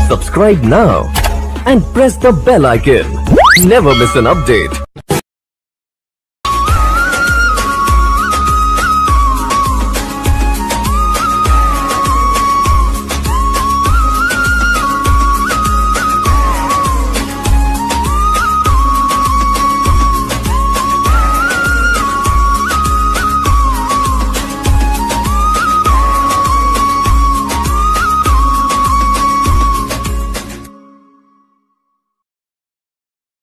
Subscribe now and press the bell icon. Never miss an update.